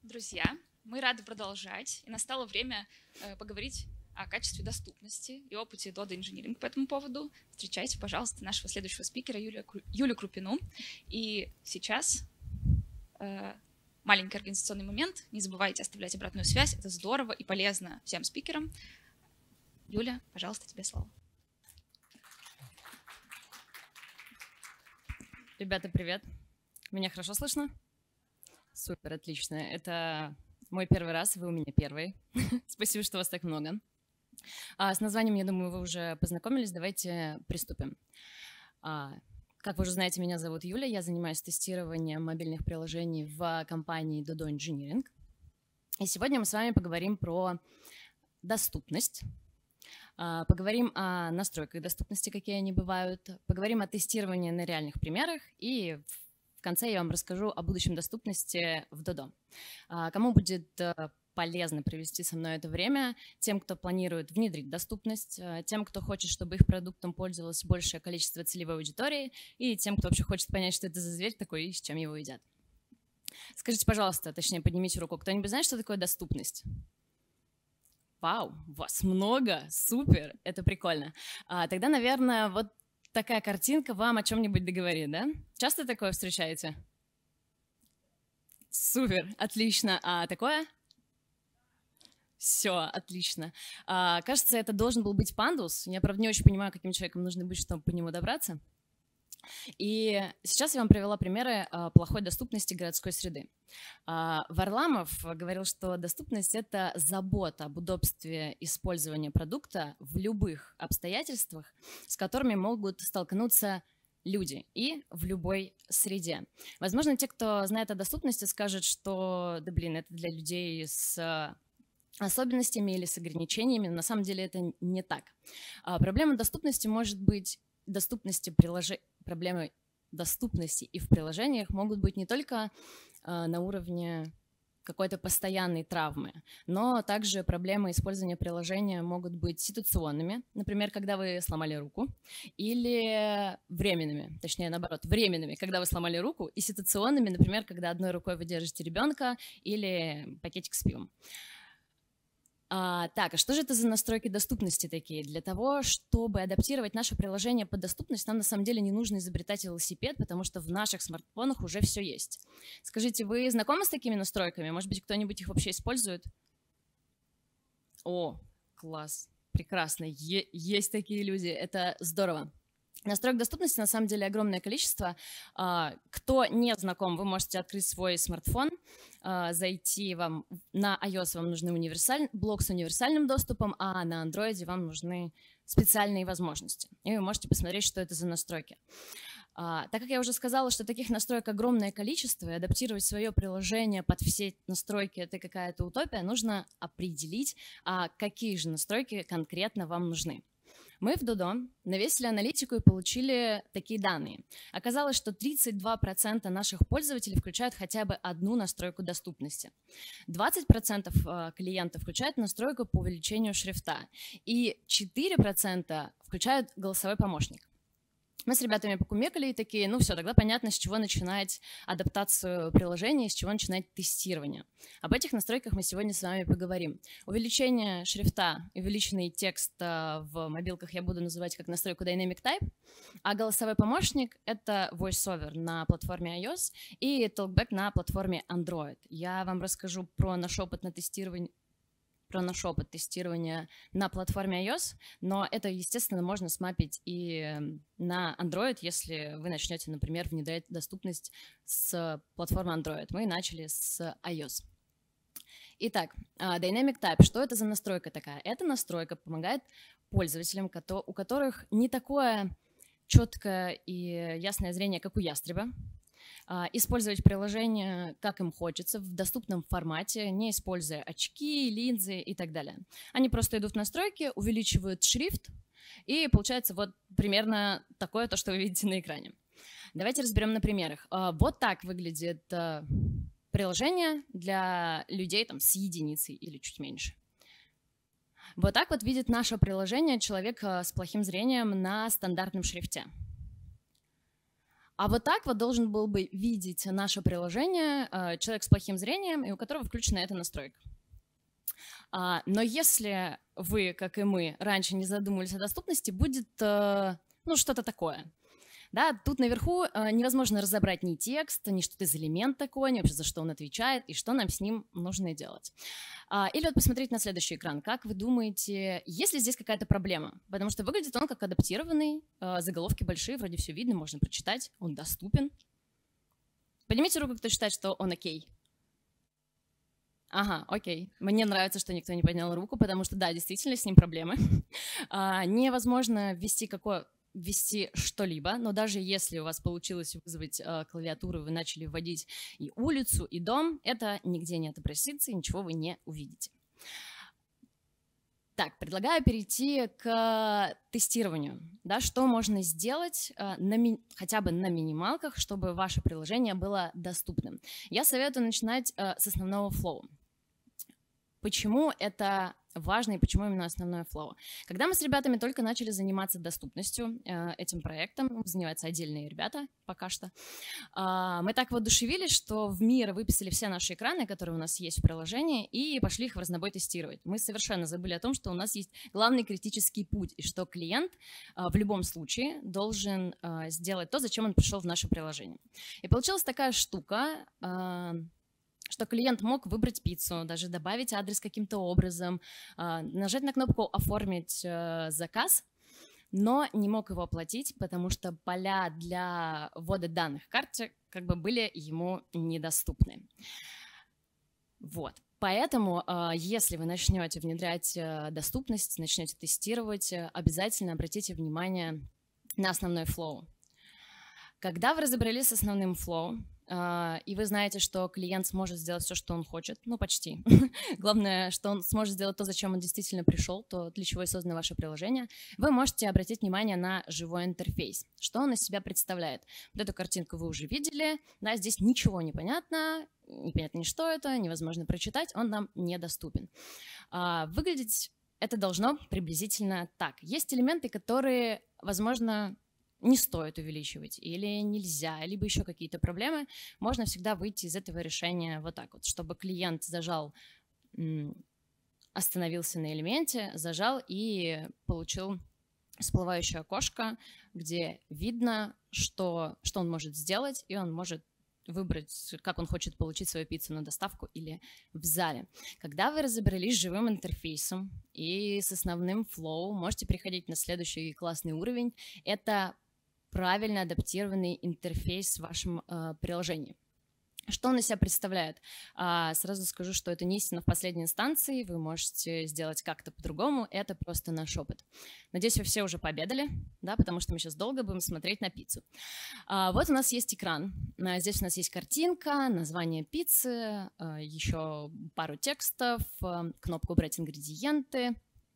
Друзья, мы рады продолжать, и настало время поговорить о качестве доступности и опыте Dodo Engineering по этому поводу. Встречайте, пожалуйста, нашего следующего спикера Юлю Крупину. И сейчас маленький организационный момент. Не забывайте оставлять обратную связь, это здорово и полезно всем спикерам. Юля, пожалуйста, тебе слово. Ребята, привет. Меня хорошо слышно? Супер, отлично. Это мой первый раз, вы у меня первый. Спасибо, что вас так много. С названием, я думаю, вы уже познакомились. Давайте приступим. Как вы уже знаете, меня зовут Юля. Я занимаюсь тестированием мобильных приложений в компании Dodo Engineering. И сегодня мы с вами поговорим про доступность. Поговорим о настройках доступности, какие они бывают. Поговорим о тестировании на реальных примерах. И в конце я вам расскажу о будущем доступности в Dodo. Кому будет полезно провести со мной это время? Тем, кто планирует внедрить доступность, тем, кто хочет, чтобы их продуктом пользовалось большее количество целевой аудитории, и тем, кто вообще хочет понять, что это за зверь такой и с чем его едят. Скажите, пожалуйста, точнее, поднимите руку. Кто-нибудь знает, что такое доступность? Вау, вас много, супер, это прикольно. Тогда, наверное, вот такая картинка вам о чем-нибудь договорит, да? Часто такое встречаете? Супер, отлично. А такое? Все, отлично. Кажется, это должен был быть пандус. Я, правда, не очень понимаю, каким человеком нужно быть, чтобы по нему добраться. И сейчас я вам привела примеры плохой доступности городской среды. Варламов говорил, что доступность – это забота об удобстве использования продукта в любых обстоятельствах, с которыми могут столкнуться люди и в любой среде. Возможно, те, кто знает о доступности, скажут, что, да блин, это для людей с особенностями или с ограничениями, но на самом деле это не так. Проблема доступности может быть проблемы доступности и в приложениях могут быть не только на уровне какой-то постоянной травмы, но также проблемы использования приложения могут быть ситуационными, например, когда вы сломали руку, или временными, точнее наоборот, временными, когда вы сломали руку, и ситуационными, например, когда одной рукой вы держите ребенка или пакетик с пивом. Так, а что же это за настройки доступности такие? Для того, чтобы адаптировать наше приложение под доступность, нам на самом деле не нужно изобретать велосипед, потому что в наших смартфонах уже все есть. Скажите, вы знакомы с такими настройками? Может быть, кто-нибудь их вообще использует? О, класс, прекрасно, есть такие люди, это здорово. Настроек доступности на самом деле огромное количество. Кто не знаком, вы можете открыть свой смартфон, зайти вам на iOS, вам нужны блок с универсальным доступом, а на Android вам нужны специальные возможности. И вы можете посмотреть, что это за настройки. Так как я уже сказала, что таких настроек огромное количество, и адаптировать свое приложение под все настройки – это какая-то утопия, нужно определить, какие же настройки конкретно вам нужны. Мы в Dodo навесили аналитику и получили такие данные. Оказалось, что 32% наших пользователей включают хотя бы одну настройку доступности. 20% клиентов включают настройку по увеличению шрифта. И 4% включают голосовой помощник. Мы с ребятами покумекали и такие, ну все, тогда понятно, с чего начинать адаптацию приложения, с чего начинать тестирование. Об этих настройках мы сегодня с вами поговорим. Увеличение шрифта, увеличенный текст в мобилках я буду называть как настройку Dynamic Type, а голосовой помощник — это VoiceOver на платформе iOS и Talkback на платформе Android. Я вам расскажу про наш опыт тестирования на платформе iOS, но это, естественно, можно смапить и на Android, если вы начнете, например, внедрять доступность с платформы Android. Мы начали с iOS. Итак, Dynamic Type. Что это за настройка такая? Эта настройка помогает пользователям, у которых не такое четкое и ясное зрение, как у ястреба, использовать приложение, как им хочется, в доступном формате, не используя очки, линзы и так далее. Они просто идут в настройки, увеличивают шрифт, и получается вот примерно такое, то, что вы видите на экране. Давайте разберем на примерах. Вот так выглядит приложение для людей там, с единицей или чуть меньше. Вот так вот видит наше приложение человек с плохим зрением на стандартном шрифте. А вот так вот должен был бы видеть наше приложение человек с плохим зрением, и у которого включена эта настройка. Но если вы, как и мы, раньше не задумывались о доступности, будет что-то такое. Да, тут наверху невозможно разобрать ни текст, ни что это за элемент такой, ни вообще за что он отвечает и что нам с ним нужно делать. Или вот посмотреть на следующий экран. Как вы думаете, есть ли здесь какая-то проблема? Потому что выглядит он как адаптированный, заголовки большие, вроде все видно, можно прочитать, он доступен. Поднимите руку, кто считает, что он окей. Ага, окей. Мне нравится, что никто не поднял руку, потому что, да, действительно, с ним проблемы. Невозможно ввести что-либо, но даже если у вас получилось вызвать клавиатуру, вы начали вводить и улицу, и дом, это нигде не отобразится, и ничего вы не увидите. Так, предлагаю перейти к тестированию. Да, что можно сделать хотя бы на минималках, чтобы ваше приложение было доступным? Я советую начинать с основного флоу. Почему это важно и почему именно основное флоу? Когда мы с ребятами только начали заниматься доступностью, этим проектом, занимаются отдельные ребята пока что, мы так воодушевились, что в мир выписали все наши экраны, которые у нас есть в приложении, и пошли их в разнобой тестировать. Мы совершенно забыли о том, что у нас есть главный критический путь, и что клиент в любом случае должен сделать то, зачем он пришел в наше приложение. И получилась такая штука, что клиент мог выбрать пиццу, даже добавить адрес каким-то образом, нажать на кнопку «Оформить заказ», но не мог его оплатить, потому что поля для ввода данных в карте как бы были ему недоступны. Вот. Поэтому, если вы начнете внедрять доступность, начнете тестировать, обязательно обратите внимание на основной флоу. Когда вы разобрались с основным флоу, и вы знаете, что клиент сможет сделать все, что он хочет, ну почти. Главное, что он сможет сделать то, зачем он действительно пришел, то, для чего и создано ваше приложение, вы можете обратить внимание на живой интерфейс. Что он из себя представляет? Вот эту картинку вы уже видели, да, здесь ничего не понятно, непонятно ни что это, невозможно прочитать, он нам недоступен. Выглядеть это должно приблизительно так. Есть элементы, которые, возможно, не стоит увеличивать или нельзя, либо еще какие-то проблемы, можно всегда выйти из этого решения вот так вот, чтобы клиент зажал, остановился на элементе, зажал и получил всплывающее окошко, где видно, что он может сделать, и он может выбрать, как он хочет получить свою пиццу на доставку или в зале. Когда вы разобрались с живым интерфейсом и с основным флоу, можете переходить на следующий классный уровень. Это правильно адаптированный интерфейс в вашем приложении. Что он из себя представляет? Сразу скажу, что это не истина в последней инстанции, вы можете сделать как-то по-другому, это просто наш опыт. Надеюсь, вы все уже пообедали, да, потому что мы сейчас долго будем смотреть на пиццу. Вот у нас есть экран, здесь у нас есть картинка, название пиццы, еще пару текстов, кнопку «Убрать ингредиенты»,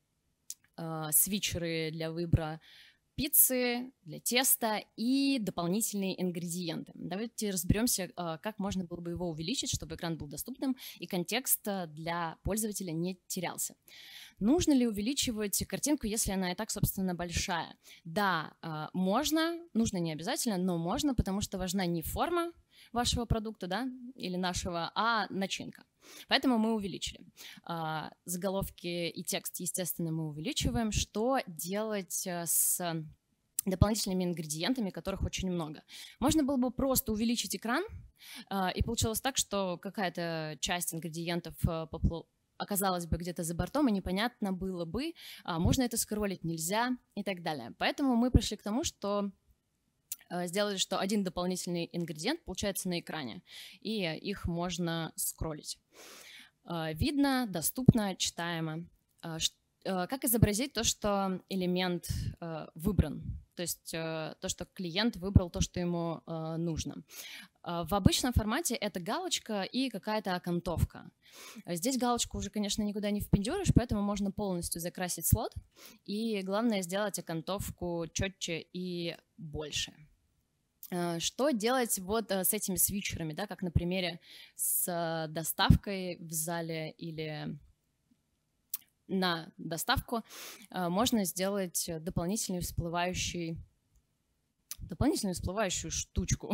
свитчеры для выбора пиццы, для теста и дополнительные ингредиенты. Давайте разберемся, как можно было бы его увеличить, чтобы экран был доступным и контекст для пользователя не терялся. Нужно ли увеличивать картинку, если она и так, собственно, большая? Да, можно, нужно не обязательно, но можно, потому что важна не форма вашего продукта, да, или нашего, а начинка. Поэтому мы увеличили. Заголовки и текст, естественно, мы увеличиваем. Что делать с дополнительными ингредиентами, которых очень много? Можно было бы просто увеличить экран, и получилось так, что какая-то часть ингредиентов оказалась бы где-то за бортом, и непонятно было бы, можно это скроллить, нельзя и так далее. Поэтому мы пришли к тому, что сделали, что один дополнительный ингредиент получается на экране, и их можно скроллить. Видно, доступно, читаемо. Как изобразить то, что элемент выбран, то есть то, что клиент выбрал то, что ему нужно. В обычном формате это галочка и какая-то окантовка. Здесь галочку уже, конечно, никуда не впендюришь, поэтому можно полностью закрасить слот, и главное сделать окантовку четче и больше. Что делать вот с этими свитчерами, да, как на примере с доставкой в зале или на доставку можно сделать дополнительный всплывающий дополнительную всплывающую штучку,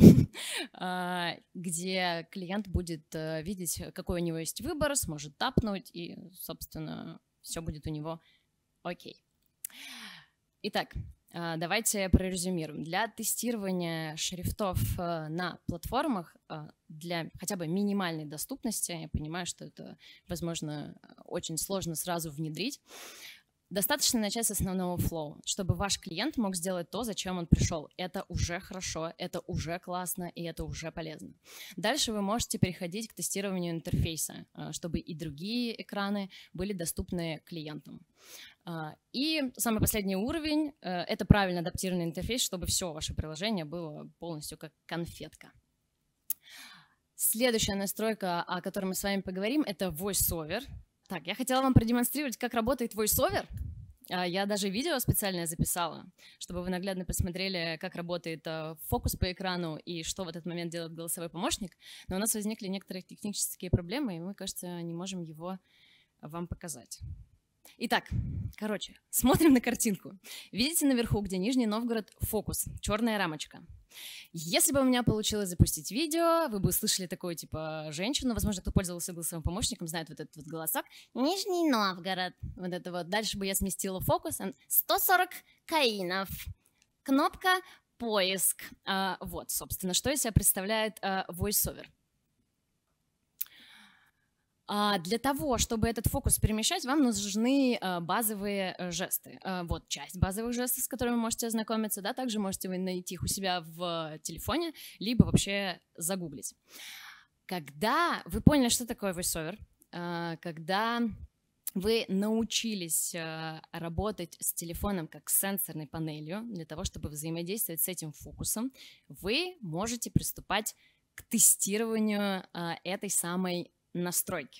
где клиент будет видеть, какой у него есть выбор, сможет тапнуть, и, собственно, все будет у него окей. Итак, давайте прорезюмируем. Для тестирования шрифтов на платформах для хотя бы минимальной доступности, я понимаю, что это, возможно, очень сложно сразу внедрить, достаточно начать с основного флоу, чтобы ваш клиент мог сделать то, зачем он пришел. Это уже хорошо, это уже классно и это уже полезно. Дальше вы можете переходить к тестированию интерфейса, чтобы и другие экраны были доступны клиентам. И самый последний уровень – это правильно адаптированный интерфейс, чтобы все ваше приложение было полностью как конфетка. Следующая настройка, о которой мы с вами поговорим, это VoiceOver. Так, я хотела вам продемонстрировать, как работает VoiceOver. Я даже видео специальное записала, чтобы вы наглядно посмотрели, как работает фокус по экрану и что в этот момент делает голосовой помощник. Но у нас возникли некоторые технические проблемы, и мы, кажется, не можем его вам показать. Итак, короче, смотрим на картинку. Видите наверху, где Нижний Новгород, фокус, черная рамочка. Если бы у меня получилось запустить видео, вы бы услышали такую, типа, женщину, возможно, кто пользовался голосовым помощником, знает вот этот вот голосок. Нижний Новгород. Вот это вот. Дальше бы я сместила фокус. 140 каинов. Кнопка поиск. Вот, собственно, что из себя представляет VoiceOver. Для того, чтобы этот фокус перемещать, вам нужны базовые жесты. Вот часть базовых жестов, с которыми вы можете ознакомиться, да, также можете вы найти их у себя в телефоне, либо вообще загуглить. Когда вы поняли, что такое VoiceOver, когда вы научились работать с телефоном как с сенсорной панелью, для того, чтобы взаимодействовать с этим фокусом, вы можете приступать к тестированию этой самой настройки.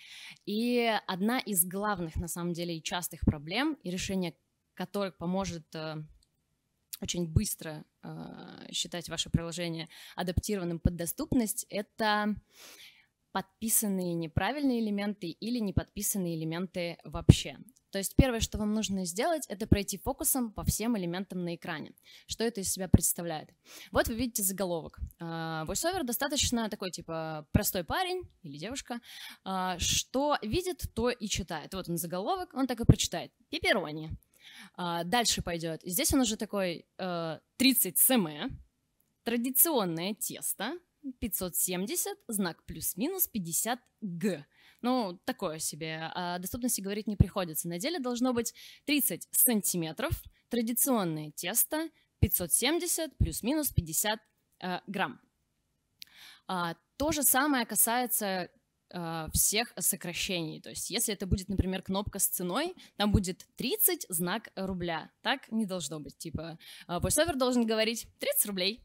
И одна из главных, на самом деле, и частых проблем, и решение которых поможет очень быстро считать ваше приложение адаптированным под доступность, это подписанные неправильные элементы или не подписанные элементы вообще. То есть первое, что вам нужно сделать, это пройти фокусом по всем элементам на экране. Что это из себя представляет? Вот вы видите заголовок. VoiceOver достаточно такой, типа, простой парень или девушка, что видит, то и читает. Вот он заголовок, он так и прочитает. Пепперони. Дальше пойдет. Здесь он уже такой 30 см, традиционное тесто, 570, знак плюс-минус 50 г. Ну, такое себе. О доступности говорить не приходится. На деле должно быть 30 сантиметров, традиционное тесто, 570 плюс-минус 50 грамм. То же самое касается всех сокращений. То есть если это будет, например, кнопка с ценой, там будет 30 знак рубля. Так не должно быть. Типа VoiceOver должен говорить 30 рублей.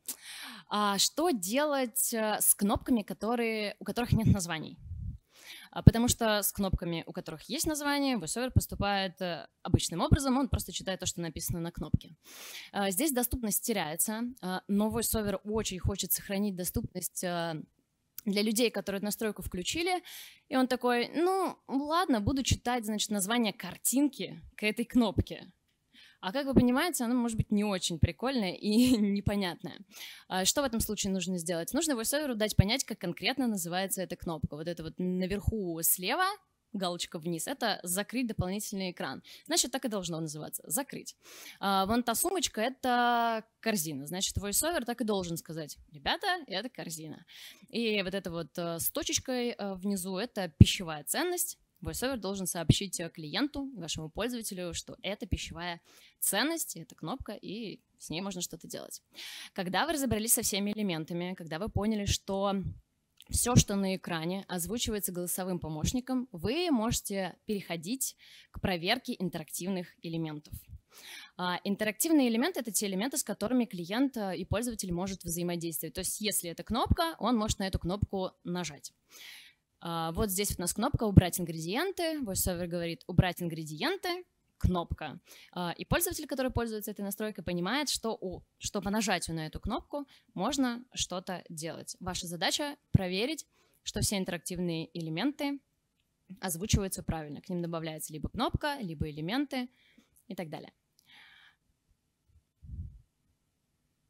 Что делать с кнопками, у которых нет названий? Потому что с кнопками, у которых есть название, VoiceOver поступает обычным образом, он просто читает то, что написано на кнопке. Здесь доступность теряется, но VoiceOver очень хочет сохранить доступность для людей, которые эту настройку включили, и он такой, ну ладно, буду читать, значит, название картинки к этой кнопке. А как вы понимаете, оно может быть не очень прикольное и непонятное. Что в этом случае нужно сделать? Нужно VoiceOver дать понять, как конкретно называется эта кнопка. Вот это вот наверху слева, галочка вниз, это «закрыть дополнительный экран». Значит, так и должно называться – «закрыть». Вон та сумочка – это корзина. Значит, VoiceOver так и должен сказать: «Ребята, это корзина». И вот это вот с точечкой внизу – это пищевая ценность. VoiceOver должен сообщить клиенту, вашему пользователю, что это пищевая ценность, это кнопка, и с ней можно что-то делать. Когда вы разобрались со всеми элементами, когда вы поняли, что все, что на экране, озвучивается голосовым помощником, вы можете переходить к проверке интерактивных элементов. Интерактивные элементы – это те элементы, с которыми клиент и пользователь может взаимодействовать. То есть если это кнопка, он может на эту кнопку нажать. Вот здесь у нас кнопка «Убрать ингредиенты». VoiceOver говорит «Убрать ингредиенты», кнопка. И пользователь, который пользуется этой настройкой, понимает, что по нажатию на эту кнопку можно что-то делать. Ваша задача – проверить, что все интерактивные элементы озвучиваются правильно. К ним добавляется либо кнопка, либо элементы и так далее.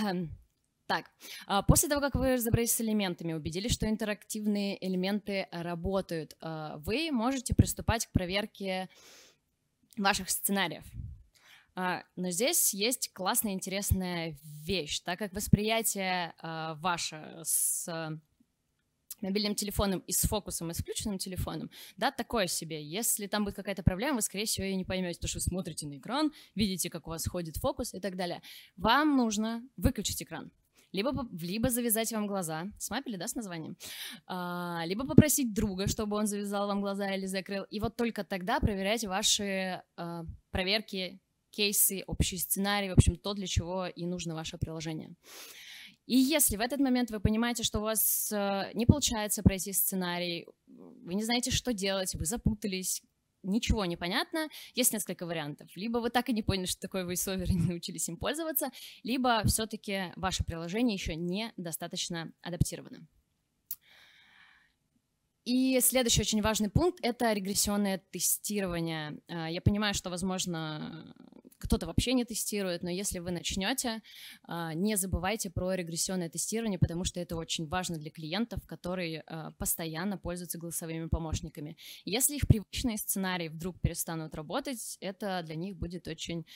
Так, после того, как вы разобрались с элементами, убедились, что интерактивные элементы работают, вы можете приступать к проверке ваших сценариев. Но здесь есть классная, интересная вещь, так как восприятие ваше с мобильным телефоном и с фокусом, и с включенным телефоном, да, такое себе. Если там будет какая-то проблема, вы, скорее всего, ее не поймете, потому что вы смотрите на экран, видите, как у вас ходит фокус и так далее. Вам нужно выключить экран. Либо завязать вам глаза, смапили, да, с названием, либо попросить друга, чтобы он завязал вам глаза или закрыл, и вот только тогда проверять ваши проверки, кейсы, общий сценарий, в общем, то, для чего и нужно ваше приложение. И если в этот момент вы понимаете, что у вас не получается пройти сценарий, вы не знаете, что делать, вы запутались, ничего не понятно, есть несколько вариантов. Либо вы так и не поняли, что такое VoiceOver, и не научились им пользоваться, либо все-таки ваше приложение еще недостаточно адаптировано. И следующий очень важный пункт – это регрессионное тестирование. Я понимаю, что, возможно, кто-то вообще не тестирует, но если вы начнете, не забывайте про регрессионное тестирование, потому что это очень важно для клиентов, которые постоянно пользуются голосовыми помощниками. Если их привычные сценарии вдруг перестанут работать, это для них будет очень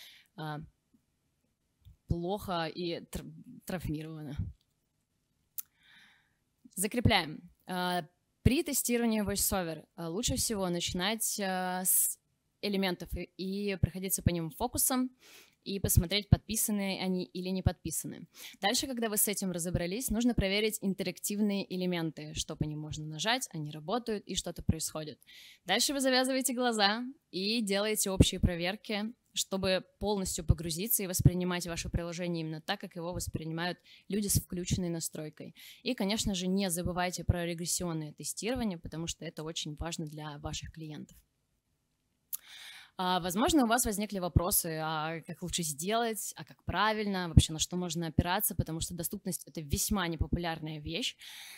плохо и травмировано. Закрепляем. При тестировании VoiceOver лучше всего начинать с элементов и проходиться по ним фокусом и посмотреть, подписаны они или не подписаны. Дальше, когда вы с этим разобрались, нужно проверить интерактивные элементы, что по ним можно нажать, они работают и что-то происходит. Дальше вы завязываете глаза и делаете общие проверки, чтобы полностью погрузиться и воспринимать ваше приложение именно так, как его воспринимают люди с включенной настройкой. И, конечно же, не забывайте про регрессионное тестирование, потому что это очень важно для ваших клиентов. Возможно, у вас возникли вопросы, а как лучше сделать, а как правильно, вообще на что можно опираться, потому что доступность – это весьма непопулярная вещь.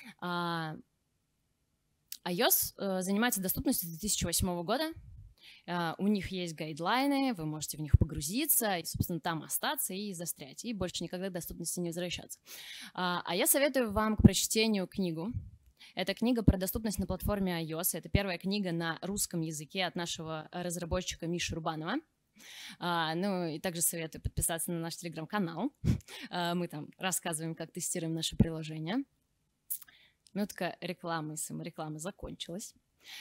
iOS занимается доступностью с 2008 года. У них есть гайдлайны, вы можете в них погрузиться и, собственно, там остаться и застрять, и больше никогда к доступности не возвращаться. А я советую вам к прочтению книгу. Это книга про доступность на платформе iOS. Это первая книга на русском языке от нашего разработчика Миши Рубанова. Ну и также советую подписаться на наш телеграм-канал. Мы там рассказываем, как тестируем наше приложение. Минутка рекламы и саморекламы закончилась.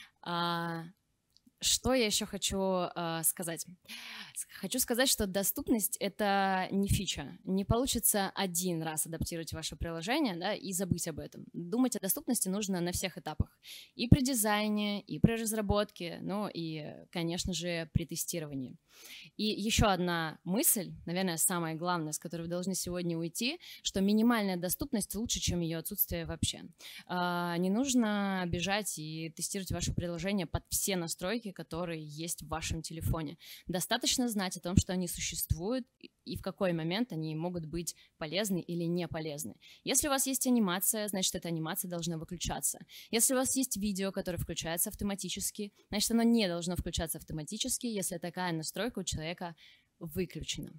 Что я еще хочу сказать? Хочу сказать, что доступность – это не фича. Не получится один раз адаптировать ваше приложение, да, и забыть об этом. Думать о доступности нужно на всех этапах. И при дизайне, и при разработке, ну и, конечно же, при тестировании. И еще одна мысль, наверное, самая главная, с которой вы должны сегодня уйти, что минимальная доступность лучше, чем ее отсутствие вообще. Не нужно бежать и тестировать ваше приложение под все настройки, которые есть в вашем телефоне. Достаточно знать о том, что они существуют и в какой момент они могут быть полезны или не полезны. Если у вас есть анимация, значит, эта анимация должна выключаться. Если у вас есть видео, которое включается автоматически, значит, оно не должно включаться автоматически, если такая настройка у человека выключена.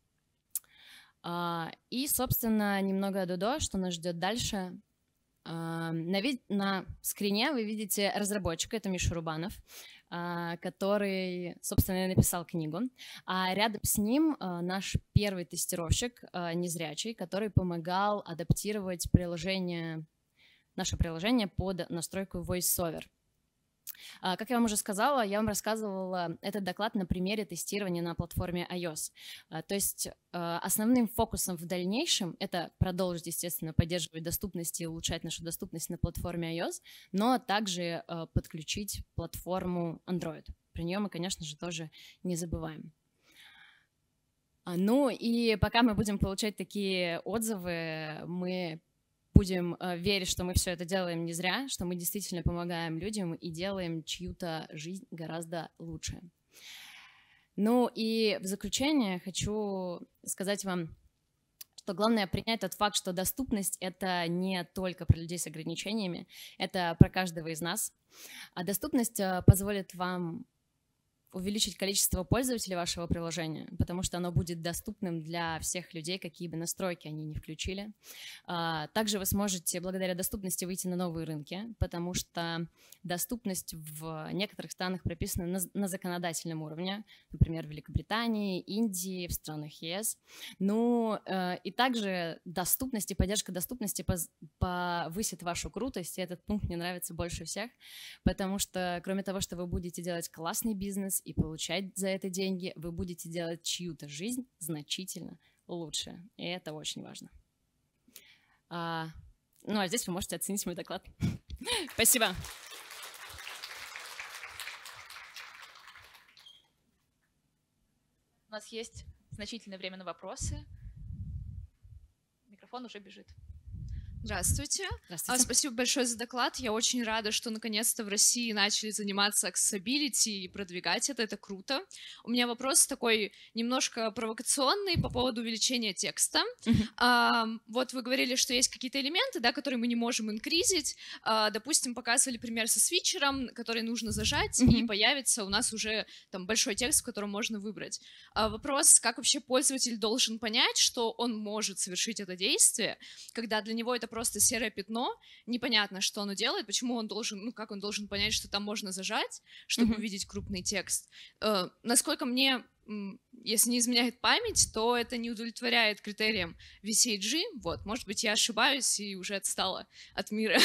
И, собственно, немного додо, что нас ждет дальше. На скрине вы видите разработчика, это Миша Рубанов, который, собственно, написал книгу, а рядом с ним наш первый тестировщик, незрячий, который помогал адаптировать наше приложение под настройку VoiceOver. Как я вам уже сказала, я вам рассказывала этот доклад на примере тестирования на платформе iOS. То есть основным фокусом в дальнейшем это продолжить, естественно, поддерживать доступность и улучшать нашу доступность на платформе iOS, но также подключить платформу Android. Про нее мы, конечно же, тоже не забываем. Ну и пока мы будем получать такие отзывы, мы будем верить, что мы все это делаем не зря, что мы действительно помогаем людям и делаем чью-то жизнь гораздо лучше. Ну и в заключение хочу сказать вам, что главное принять тот факт, что доступность – это не только про людей с ограничениями, это про каждого из нас. А доступность позволит вам увеличить количество пользователей вашего приложения, потому что оно будет доступным для всех людей, какие бы настройки они ни включили. Также вы сможете благодаря доступности выйти на новые рынки, потому что доступность в некоторых странах прописана на законодательном уровне, например, в Великобритании, Индии, в странах ЕС. Ну и также доступность и поддержка доступности повысит вашу крутость, и этот пункт мне нравится больше всех, потому что кроме того, что вы будете делать классный бизнес и получать за это деньги, вы будете делать чью-то жизнь значительно лучше, и это очень важно. Ну а здесь вы можете оценить мой доклад. Спасибо. У нас есть значительное время на вопросы. Микрофон уже бежит. Здравствуйте. Здравствуйте. Спасибо большое за доклад. Я очень рада, что наконец-то в России начали заниматься accessibility и продвигать это. Это круто. У меня вопрос такой немножко провокационный по поводу увеличения текста. Вот вы говорили, что есть какие-то элементы, да, которые мы не можем инкризить. Допустим, показывали пример со свитчером, который нужно зажать, и появится у нас уже там большой текст, в котором можно выбрать. Вопрос, как вообще пользователь должен понять, что он может совершить это действие, когда для него это просто серое пятно, непонятно, что оно делает, почему он должен, ну, как он должен понять, что там можно зажать, чтобы увидеть крупный текст. Насколько мне, если не изменяет память, то это не удовлетворяет критериям VCAG, вот, может быть, я ошибаюсь и уже отстала от мира.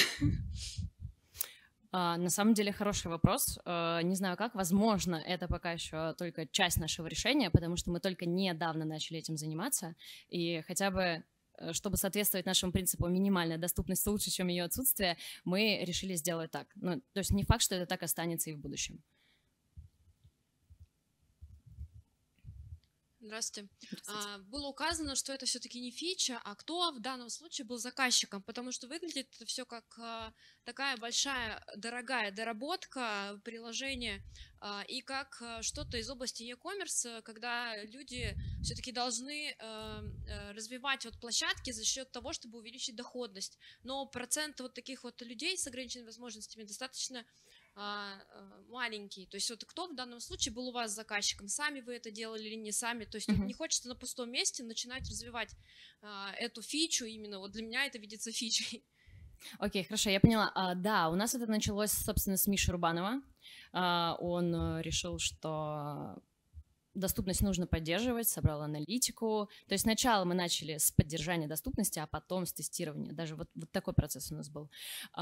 На самом деле хороший вопрос. Не знаю как, возможно, это пока еще только часть нашего решения, потому что мы только недавно начали этим заниматься, и хотя бы чтобы соответствовать нашему принципу минимальная доступность лучше, чем ее отсутствие, мы решили сделать так. Ну, то есть не факт, что это так останется и в будущем. Здравствуйте. Было указано, что это все-таки не фича, а кто в данном случае был заказчиком, потому что выглядит это все как такая большая, дорогая доработка приложения и как что-то из области e-commerce, когда люди все-таки должны развивать вот площадки за счет того, чтобы увеличить доходность. Но процент вот таких вот людей с ограниченными возможностями достаточно маленький. То есть вот кто в данном случае был у вас заказчиком? Сами вы это делали или не сами? То есть не хочется на пустом месте начинать развивать эту фичу. Именно вот для меня это видится фичей. Окей, хорошо, я поняла. Да, у нас это началось, собственно, с Миши Рубанова. Он решил, что доступность нужно поддерживать, собрал аналитику. То есть сначала мы начали с поддержания доступности, а потом с тестирования. Даже вот такой процесс у нас был.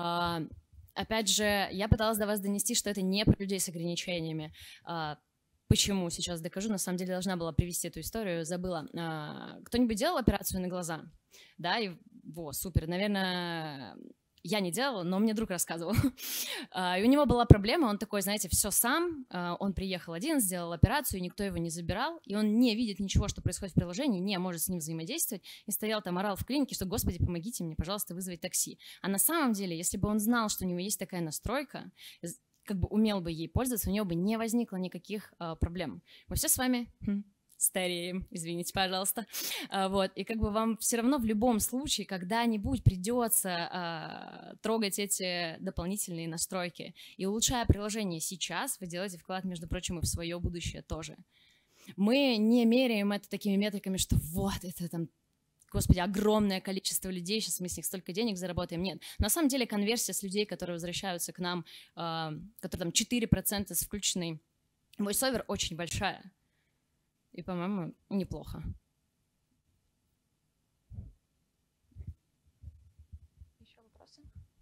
Опять же, я пыталась до вас донести, что это не про людей с ограничениями. Почему? Сейчас докажу. На самом деле должна была привести эту историю, забыла. Кто-нибудь делал операцию на глаза? Да, и супер. Наверное, я не делала, но мне друг рассказывал. И у него была проблема, он такой, знаете, все сам. Он приехал один, сделал операцию, никто его не забирал, и он не видит ничего, что происходит в приложении, не может с ним взаимодействовать, и стоял там, орал в клинике, что, господи, помогите мне, пожалуйста, вызвать такси. А на самом деле, если бы он знал, что у него есть такая настройка, как бы умел бы ей пользоваться, у него бы не возникло никаких проблем. Мы все с вами стареем, извините, пожалуйста. Вот. И как бы вам все равно в любом случае когда-нибудь придется трогать эти дополнительные настройки. И улучшая приложение сейчас, вы делаете вклад, между прочим, и в свое будущее тоже. Мы не меряем это такими метриками, что вот это там, господи, огромное количество людей, сейчас мы с них столько денег заработаем. Нет. На самом деле конверсия с людей, которые возвращаются к нам, которые там 4% с включенной VoiceOver, очень большая. И, по-моему, неплохо. Еще вопросы?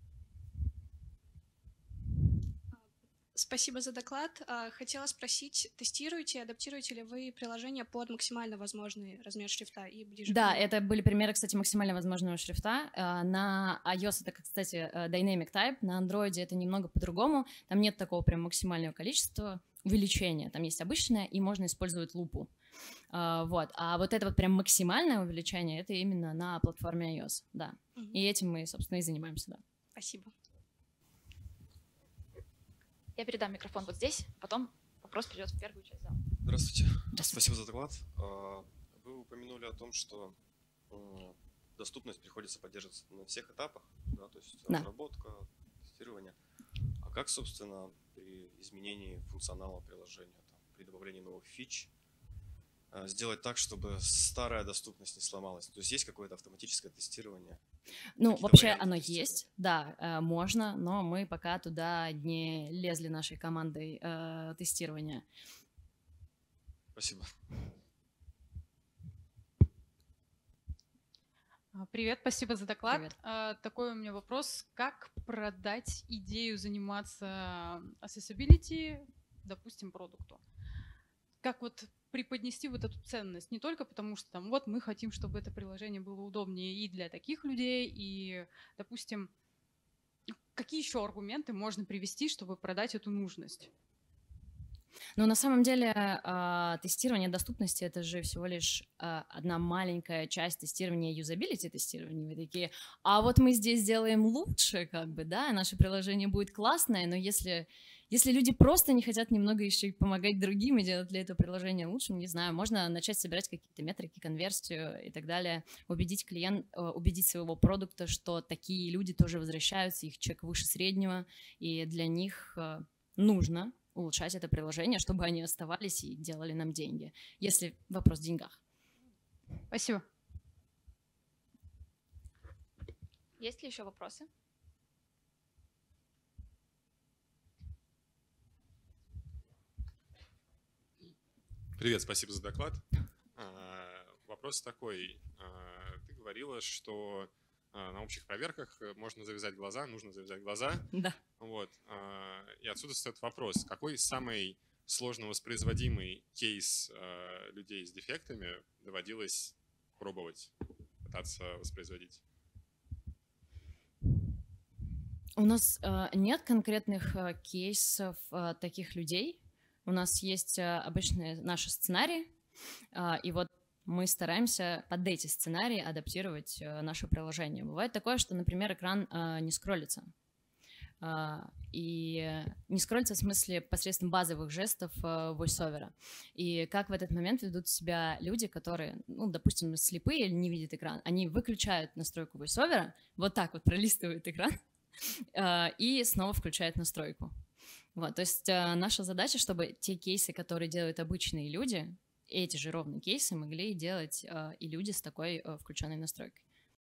Спасибо за доклад. Хотела спросить, тестируете и адаптируете ли вы приложение под максимально возможный размер шрифта и ближе? Да, это были примеры, кстати, максимально возможного шрифта. На iOS это, кстати, Dynamic Type, на Android это немного по-другому. Там нет такого прям максимального количества увеличения. Там есть обычное, и можно использовать лупу. Вот. А вот это вот прям максимальное увеличение, это именно на платформе iOS, да. И этим мы, собственно, и занимаемся, да. Спасибо. Я передам микрофон вот здесь, потом вопрос придет в первую часть зала. Здравствуйте. Спасибо за доклад. Вы упомянули о том, что доступность приходится поддерживать на всех этапах, да, то есть разработка, тестирование. А как, собственно, при изменении функционала приложения? при добавлении новых фич сделать так, чтобы старая доступность не сломалась? То есть есть какое-то автоматическое тестирование? Ну, вообще оно есть, да, можно, но мы пока туда не лезли нашей командой тестирования. Спасибо. Привет, спасибо за доклад. Привет. Такой у меня вопрос. Как продать идею заниматься accessibility, допустим, продукту? Как вот преподнести вот эту ценность? Не только потому, что там вот мы хотим, чтобы это приложение было удобнее и для таких людей, и, допустим, какие еще аргументы можно привести, чтобы продать эту нужность? Но на самом деле тестирование доступности — это же всего лишь одна маленькая часть тестирования юзабилити тестирования. Вы такие, а вот мы здесь сделаем лучше, как бы, да, наше приложение будет классное, но если люди просто не хотят немного еще и помогать другим и делать для этого приложение лучше, не знаю, можно начать собирать какие-то метрики, конверсию и так далее, убедить своего продукта, что такие люди тоже возвращаются, их чек выше среднего, и для них нужно улучшать это приложение, чтобы они оставались и делали нам деньги, если вопрос в деньгах. Спасибо. Есть ли еще вопросы? Привет, спасибо за доклад. Вопрос такой. Ты говорила, что на общих проверках можно завязать глаза, нужно завязать глаза. Да. Вот. И отсюда стоит вопрос, какой самый сложно воспроизводимый кейс людей с дефектами доводилось пробовать, пытаться воспроизводить? У нас нет конкретных кейсов таких людей. У нас есть обычные наши сценарии, и вот мы стараемся под эти сценарии адаптировать наше приложение. Бывает такое, что, например, экран не скроллится. И не скроллится в смысле посредством базовых жестов войсовера. И как в этот момент ведут себя люди, которые, ну, допустим, слепые или не видят экран, они выключают настройку войсовера, вот так вот пролистывают экран и снова включают настройку. Вот, то есть наша задача, чтобы те кейсы, которые делают обычные люди, эти же ровные кейсы могли делать и люди с такой включенной настройкой.